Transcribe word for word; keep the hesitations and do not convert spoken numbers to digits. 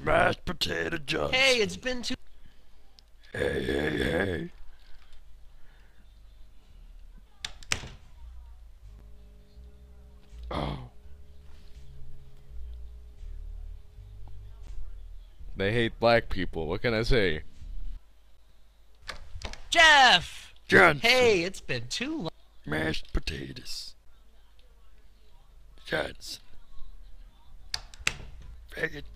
Mashed potato Johnson. Hey, it's been too... Hey, hey, hey. Oh. They hate black people. What can I say? Jeff! Johnson. Hey, it's been too long. Mashed potatoes. Johnson. Faggot.